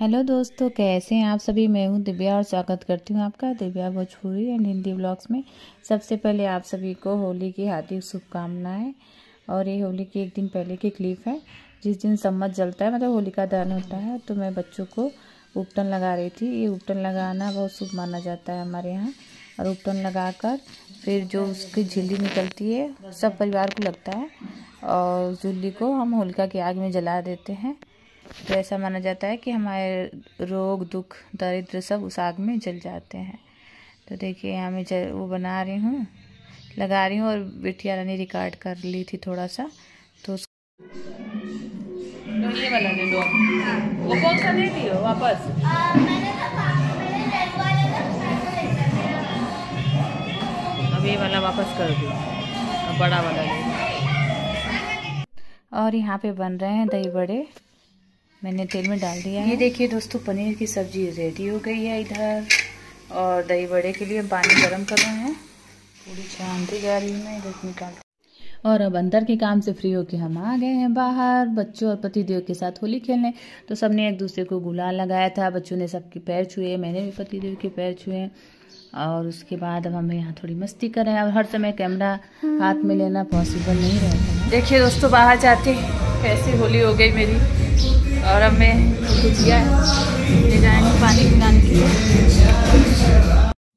Hello दोस्तों, कैसे हैं आप सभी। मैं हूं दिव्या और स्वागत करती हूं आपका दिव्या भोजपुरी एंड हिंदी व्लॉग्स में। सबसे पहले आप सभी को होली की हार्दिक शुभकामनाएं। और ये होली के एक दिन पहले की क्लिप है। जिस दिन सम्मत जलता है, मतलब होलिका दहन होता है, तो मैं बच्चों को उपटन लगा रही थी। ये उपटन लगाना बहुत शुभ माना जाता है हमारे यहाँ। और उपटन लगाकर फिर जो उसकी झिल्ली निकलती है सब परिवार को लगता है, और झिल्ली को हम होलिका की आग में जला देते हैं। तो ऐसा माना जाता है कि हमारे रोग दुख दरिद्र सब उस आग में जल जाते हैं। तो देखिए यहाँ मैं वो बना रही हूँ, लगा रही हूँ। और बिटिया रानी रिकॉर्ड कर ली थी थोड़ा सा, तो ये वाला ले लो। वो कौन सा ले लियो वापस? अब ये वाला वापस कर दो, अब बड़ा वाला ले। और यहाँ पे बन रहे हैं दही बड़े, मैंने तेल में डाल दिया है। ये देखिए दोस्तों, पनीर की सब्जी रेडी हो गई है इधर। और दही बड़े के लिए हम पानी गर्म कर रहे हैं। पूरी छानती जा रही हूँ मैं, इधर निकाल। और अब अंदर के काम से फ्री होके हम आ गए हैं बाहर बच्चों और पतिदेव के साथ होली खेलने। तो सबने एक दूसरे को गुलाल लगाया था। बच्चों ने सबके पैर छुए, मैंने भी पतिदेव के पैर छुए। और उसके बाद अब हमें यहाँ थोड़ी मस्ती करें। अब हर समय कैमरा हाथ में लेना पॉसिबल नहीं रहता है। देखिए दोस्तों, बाहर जाते कैसे होली हो गई मेरी। और अब मैं गुजिया ले जाएंगे पानी पिलाने के लिए।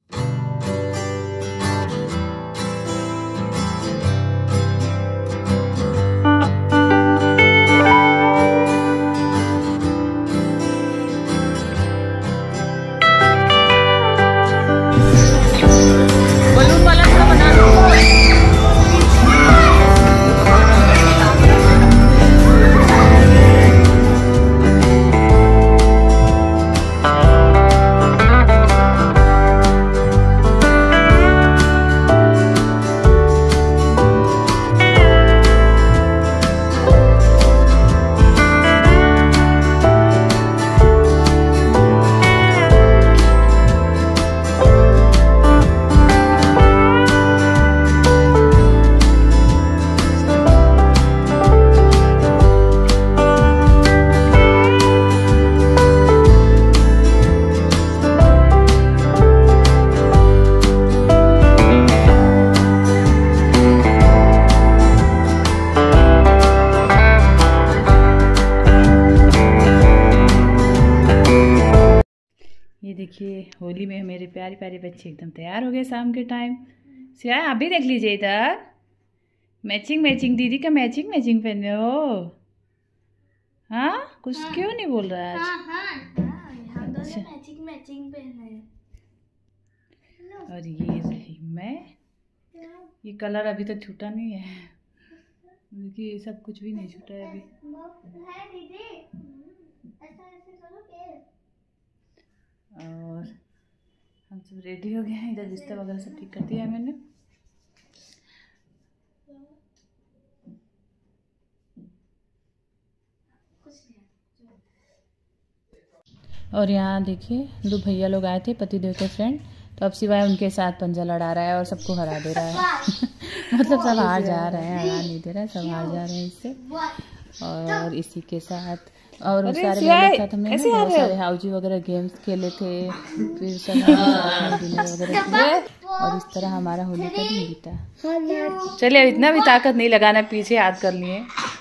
ये देखिए, होली में मेरे प्यारे प्यारे बच्चे एकदम तैयार हो गए शाम के टाइम। सिया आप भी देख लीजिए इधर, मैचिंग मैचिंग, दीदी का मैचिंग मैचिंग पहने हो। हाँ, कुछ क्यों नहीं बोल रहा है आज? अच्छा, मैचिंग मैचिंग पहने। और ये रही मैं। ये कलर अभी तक छूटा नहीं है, देखिए सब कुछ भी नहीं छूटा है अभी। और हम सब रेडी हो गए हैं। इधर बिस्तर वगैरह सब ठीक कर दिया है मैंने। और यहाँ देखिए, दो भैया लोग आए थे पतिदेव के फ्रेंड, तो अब सिवाय उनके साथ पंजा लड़ा रहा है और सबको हरा दे रहा है। मतलब सब हार जा रहे हैं, हरा नहीं दे रहा है, सब हार जा रहे हैं इससे। और इसी के साथ और सारे मेरे साथ हमने बहुत सारे हाउजी वगैरह गेम्स खेले थे। फिर सब डिनर वगैरह किए, और इस तरह हमारा होली का दिन बीता। चलिए, इतना भी ताकत नहीं लगाना, पीछे याद कर लिए।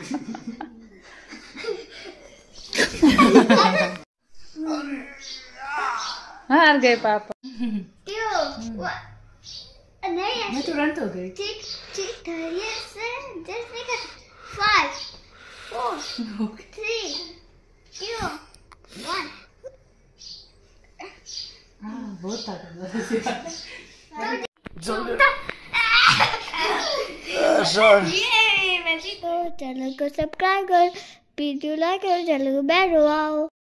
हार गए पापा। मैं तुरंत हो गई। 5 4 3 2 1। बहुत ताकत। चैनल को सब्सक्राइब कर, वीडियो लाइक करो, चैनल को बैल दबाओ।